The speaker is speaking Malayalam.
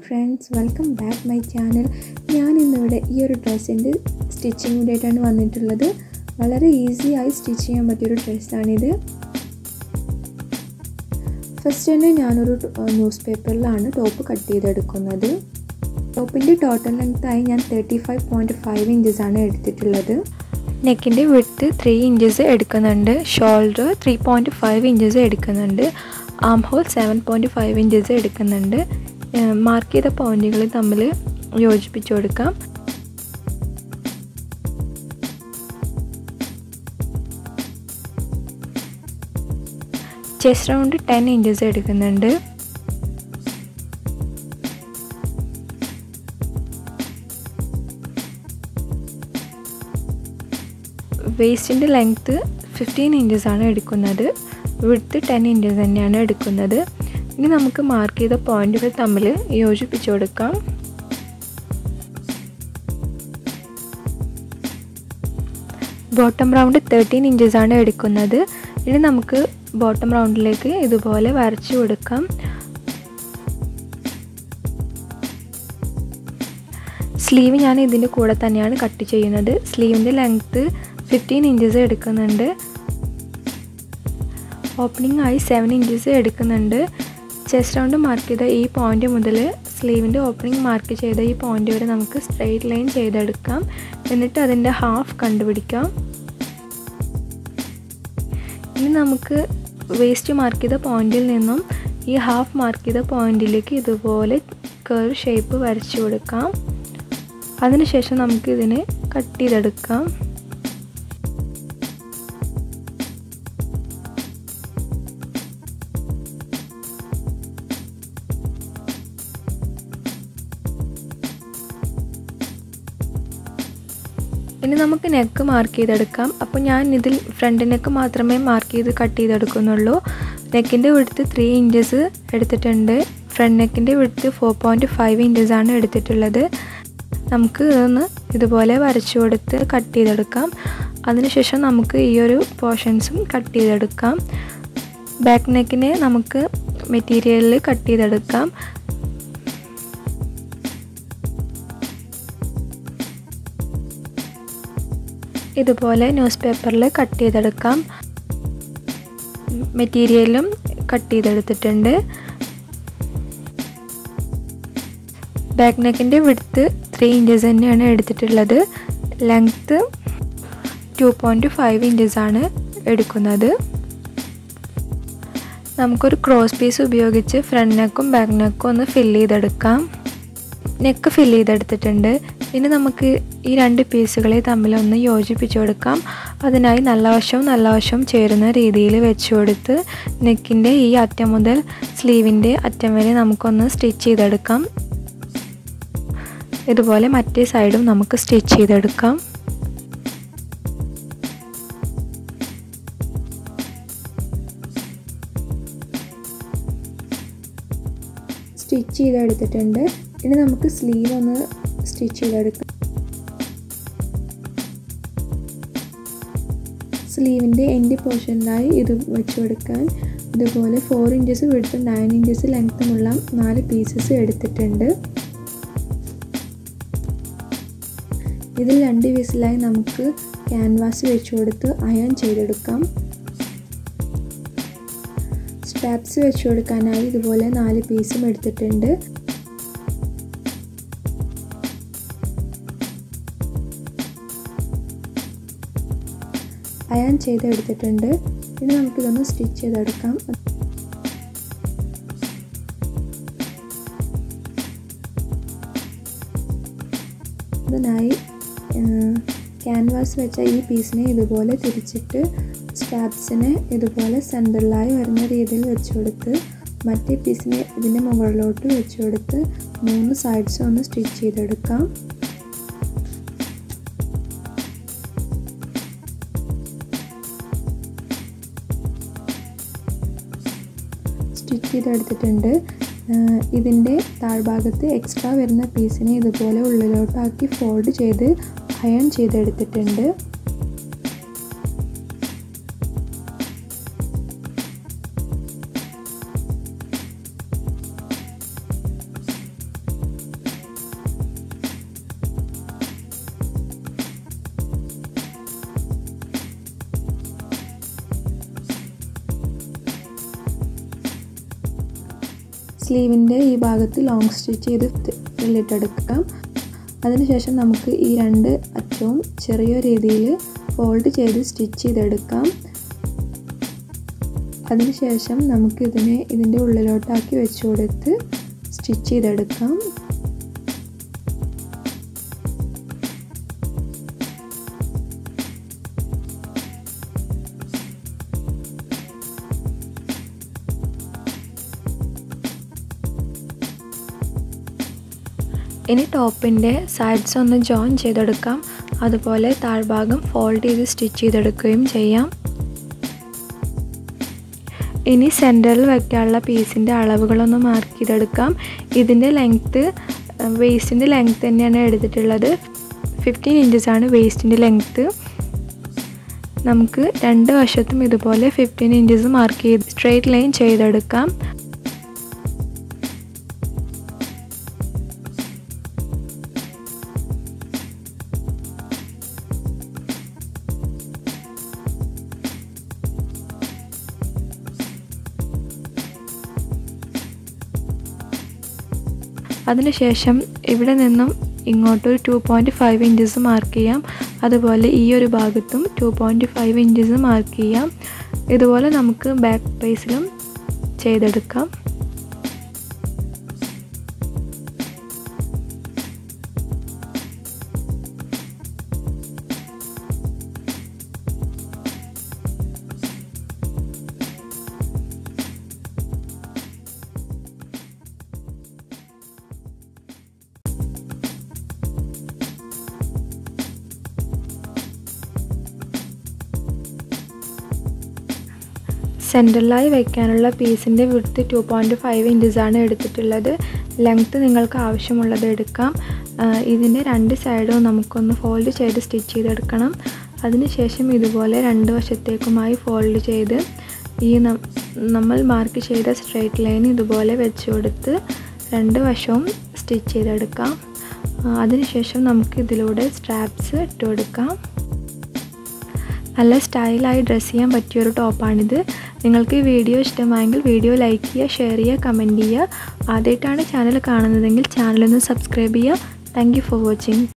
friends, welcome back my channel. ഞാൻ ഇന്നിവിടെ ഈ ഒരു ഡ്രസ്സിന്റെ സ്റ്റിച്ചിങ് വീഡിയോയാണ് വന്നിട്ടുള്ളത്. വളരെ ഈസി ആയി സ്റ്റിച്ച് ചെയ്യാൻ പറ്റിയ ഒരു ഡ്രസ്സാണിത്. ഫസ്റ്റ് തന്നെ ഞാനൊരു ന്യൂസ് പേപ്പറിലാണ് ടോപ്പ് കട്ട് ചെയ്തെടുക്കുന്നത്. ടോപ്പിന്റെ ടോട്ടൽ ലെങ്ത് ആയി ഞാൻ 35.5 ഇഞ്ചസ് ആണ് എടുത്തിട്ടുള്ളത്. നെക്കിന്റെ വിഡ്ത്ത് 3 ഇഞ്ചസ് എടുക്കുന്നുണ്ട്. ഷോൾഡർ 3.5 ഇഞ്ചസ് എടുക്കുന്നുണ്ട്. ആം ഹോൾ 7.5 ഇഞ്ചസ് എടുക്കുന്നുണ്ട്. മാർക്ക് ചെയ്ത പോയിന്റുകൾ തമ്മിൽ യോജിപ്പിച്ചു കൊടുക്കാം. ചെസ്റ്റ് റൗണ്ട് 10 ഇഞ്ചസ് എടുക്കുന്നുണ്ട്. വേസ്റ്റിൻ്റെ ലെങ്ത്ത് 15 ഇഞ്ചസ് ആണ് എടുക്കുന്നത്. വിഡ്ത്ത് 10 ഇഞ്ചസ് തന്നെയാണ് എടുക്കുന്നത്. ഇനി നമുക്ക് മാർക്ക് ചെയ്ത പോയിന്റുകൾ തമ്മിൽ യോജിപ്പിച്ചു കൊടുക്കാം. ബോട്ടം റൗണ്ട് 13 ഇഞ്ചസ് ആണ് എടുക്കുന്നത്. ഇനി നമുക്ക് ബോട്ടം റൗണ്ടിലേക്ക് ഇതുപോലെ വരച്ചു കൊടുക്കാം. സ്ലീവ് ഞാൻ ഇതിൻ്റെ കൂടെ തന്നെയാണ് കട്ട് ചെയ്യുന്നത്. സ്ലീവിൻ്റെ ലെങ്ത്ത് 15 ഇഞ്ചസ് എടുക്കുന്നുണ്ട്. ഓപ്പണിംഗ് ആയി 7 ഇഞ്ചസ് എടുക്കുന്നുണ്ട്. ചെസ്റ്റ് റൗണ്ട് മാർക്ക് ചെയ്ത ഈ പോയിന്റ് മുതൽ സ്ലീവിൻ്റെ ഓപ്പണിംഗ് മാർക്ക് ചെയ്ത ഈ പോയിന്റ് വരെ നമുക്ക് സ്ട്രെയിറ്റ് ലൈൻ ചെയ്തെടുക്കാം. എന്നിട്ട് അതിൻ്റെ ഹാഫ് കണ്ടുപിടിക്കാം. ഇനി നമുക്ക് വേസ്റ്റ് മാർക്ക് ചെയ്ത പോയിന്റിൽ നിന്നും ഈ ഹാഫ് മാർക്ക് ചെയ്ത പോയിന്റിലേക്ക് ഇതുപോലെ കർവ് ഷേപ്പ് വരച്ചു കൊടുക്കാം. അതിനുശേഷം നമുക്ക് ഇതിനെ കട്ട് ചെയ്തെടുക്കാം. ഇനി നമുക്ക് നെക്ക് മാർക്ക് ചെയ്തെടുക്കാം. അപ്പോൾ ഞാൻ ഇതിൽ ഫ്രണ്ട് നെക്ക് മാത്രമേ മാർക്ക് ചെയ്ത് കട്ട് ചെയ്തെടുക്കുന്നുള്ളൂ. നെക്കിൻ്റെ വിഡ്ത്ത് 3 ഇഞ്ചസ് എടുത്തിട്ടുണ്ട്. ഫ്രണ്ട് നെക്കിൻ്റെ വിഡ്ത്ത് 4.5 ഇഞ്ചസ് ആണ് എടുത്തിട്ടുള്ളത്. നമുക്ക് ഇതൊന്ന് ഇതുപോലെ വരച്ചു കൊടുത്ത് കട്ട് ചെയ്തെടുക്കാം. അതിനുശേഷം നമുക്ക് ഈ ഒരു പോർഷൻസും കട്ട് ചെയ്തെടുക്കാം. ബാക്ക് നെക്കിനെ നമുക്ക് മെറ്റീരിയലിൽ കട്ട് ചെയ്തെടുക്കാം. ഇതുപോലെ ന്യൂസ് പേപ്പറിൽ കട്ട് ചെയ്തെടുക്കാം. മെറ്റീരിയലും കട്ട് ചെയ്തെടുത്തിട്ടുണ്ട്. ബാക്ക് നെക്കിൻ്റെ വിഡ്ത്ത് 3 ഇഞ്ചസ് തന്നെയാണ് എടുത്തിട്ടുള്ളത്. ലെങ്ത്ത് 2.5 ഇഞ്ചസ് ആണ് എടുക്കുന്നത്. നമുക്കൊരു ക്രോസ് പീസ് ഉപയോഗിച്ച് ഫ്രണ്ട് നെക്കും ബാക്ക് നെക്കും ഒന്ന് ഫില്ല് ചെയ്തെടുക്കാം. നെക്ക് ഫില്ല് ചെയ്തെടുത്തിട്ടുണ്ട്. ഇനി നമുക്ക് ഈ 2 പീസുകളെ തമ്മിലൊന്ന് യോജിപ്പിച്ചു കൊടുക്കാം. അതിനായി നല്ല വശവും ചേരുന്ന രീതിയിൽ വെച്ച് കൊടുത്ത് നെക്കിൻ്റെ ഈ അറ്റം മുതൽ സ്ലീവിൻ്റെ അറ്റം വരെ നമുക്കൊന്ന് സ്റ്റിച്ച് ചെയ്തെടുക്കാം. ഇതുപോലെ മറ്റേ സൈഡും നമുക്ക് സ്റ്റിച്ച് ചെയ്തെടുക്കാം. സ്റ്റിച്ച് ചെയ്തെടുത്തിട്ടുണ്ട്. ഇനി നമുക്ക് സ്ലീവ് ഒന്ന് സ്റ്റിച്ച് ചെയ്തെടുക്കാം. സ്ലീവിൻ്റെ എൻഡ് പോർഷനിലായി ഇത് വെച്ച് കൊടുക്കാൻ ഇതുപോലെ 4 ഇഞ്ചസ് വിഡ്ത്തും 9 ഇഞ്ചസ് ലെങ്ത്തുമുള്ള 4 പീസസ് എടുത്തിട്ടുണ്ട്. ഇതിൽ 2 പീസിലായി നമുക്ക് ക്യാൻവാസ് വെച്ച് കൊടുത്ത് അയൺ ചെയ്തെടുക്കാം. സ്ട്രാപ്സ് വെച്ച് കൊടുക്കാനായി ഇതുപോലെ 4 പീസും എടുത്തിട്ടുണ്ട്. അയൺ ചെയ്തെടുത്തിട്ടുണ്ട്. ഇനി നമുക്കിതൊന്ന് സ്റ്റിച്ച് ചെയ്തെടുക്കാം. അതിനായി ക്യാൻവാസ് വെച്ച ഈ പീസിനെ ഇതുപോലെ തിരിച്ചിട്ട് സ്റ്റാപ്സിനെ ഇതുപോലെ സെൻറ്ററിലായി വരുന്ന രീതിയിൽ വെച്ച് കൊടുത്ത് മറ്റേ പീസിനെ ഇതിൻ്റെ മുകളിലോട്ട് വെച്ച് കൊടുത്ത് 3 സൈഡ്സും ഒന്ന് സ്റ്റിച്ച് ചെയ്തെടുക്കാം. സ്റ്റിച്ച് ചെയ്തെടുത്തിട്ടുണ്ട്. ഇതിൻ്റെ താഴ്ഭാഗത്ത് എക്സ്ട്രാ വരുന്ന പീസിനെ ഇതുപോലെ ഉള്ളിലോട്ടാക്കി ഫോൾഡ് ചെയ്ത് അയൺ ചെയ്തെടുത്തിട്ടുണ്ട്. സ്ലീവിൻ്റെ ഈ ഭാഗത്ത് ലോങ് സ്റ്റിച്ച് ചെയ്ത് ഫ്രില്ലിട്ടെടുക്കാം. അതിനുശേഷം നമുക്ക് ഈ രണ്ട് അറ്റവും ചെറിയ രീതിയിൽ ഫോൾഡ് ചെയ്ത് സ്റ്റിച്ച് ചെയ്തെടുക്കാം. അതിനുശേഷം നമുക്ക് ഇതിൻ്റെ ഉള്ളിലോട്ടാക്കി വെച്ച് കൊടുത്ത് സ്റ്റിച്ച് ചെയ്തെടുക്കാം. ഇനി ടോപ്പിൻ്റെ സൈഡ്സ് ഒന്ന് ജോയിൻ ചെയ്തെടുക്കാം. അതുപോലെ താഴ്ഭാഗം ഫോൾഡ് ചെയ്ത് സ്റ്റിച്ച് ചെയ്തെടുക്കുകയും ചെയ്യാം. ഇനി സെൻറ്ററിൽ വയ്ക്കാനുള്ള പീസിൻ്റെ അളവുകളൊന്ന് മാർക്ക് ചെയ്തെടുക്കാം. ഇതിൻ്റെ ലെങ്ത്ത് വേസ്റ്റിൻ്റെ ലെങ്ത്ത് തന്നെയാണ് എടുത്തിട്ടുള്ളത്. 15 ഇഞ്ചസാണ് വേസ്റ്റിൻ്റെ ലെങ്ത്ത്. നമുക്ക് രണ്ട് വശത്തും ഇതുപോലെ 15 ഇഞ്ചസ് മാർക്ക് ചെയ്ത് സ്ട്രെയിറ്റ് ലൈൻ ചെയ്തെടുക്കാം. അതിനുശേഷം ഇവിടെ നിന്നും ഇങ്ങോട്ടൊരു 2.5 ഇഞ്ചസ് മാർക്ക് ചെയ്യാം. അതുപോലെ ഈ ഒരു ഭാഗത്തും 2.5 ഇഞ്ചസ് മാർക്ക് ചെയ്യാം. ഇതുപോലെ നമുക്ക് ബാക്ക് പീസിലും ചെയ്തെടുക്കാം. സെൻറ്ററിലായി വയ്ക്കാനുള്ള പീസിൻ്റെ വിഡ്ത്ത് 2.5 ഇഞ്ചസാണ് എടുത്തിട്ടുള്ളത്. ലെങ്ത്ത് നിങ്ങൾക്ക് ആവശ്യമുള്ളത് എടുക്കാം. ഇതിൻ്റെ രണ്ട് സൈഡും നമുക്കൊന്ന് ഫോൾഡ് ചെയ്ത് സ്റ്റിച്ച് ചെയ്തെടുക്കണം. അതിനുശേഷം ഇതുപോലെ രണ്ട് വശത്തേക്കുമായി ഫോൾഡ് ചെയ്ത് ഈ നമ്മൾ മാർക്ക് ചെയ്ത സ്ട്രെയിറ്റ് ലൈൻ ഇതുപോലെ വെച്ച് കൊടുത്ത് രണ്ട് വശവും സ്റ്റിച്ച് ചെയ്തെടുക്കാം. അതിനുശേഷം നമുക്ക് ഇതിലൂടെ സ്ട്രാപ്സ് ഇട്ട് കൊടുക്കാം. നല്ല സ്റ്റൈലായി ഡ്രസ്സ് ചെയ്യാൻ പറ്റിയൊരു ടോപ്പാണിത്. നിങ്ങൾക്ക് ഈ വീഡിയോ ഇഷ്ടമായെങ്കിൽ വീഡിയോ ലൈക്ക് ചെയ്യുക, ഷെയർ ചെയ്യുക, കമൻറ്റ് ചെയ്യുക. ആദ്യമായിട്ടാണ് ചാനൽ കാണുന്നതെങ്കിൽ ചാനലൊന്ന് സബ്സ്ക്രൈബ് ചെയ്യുക. Thank you for watching.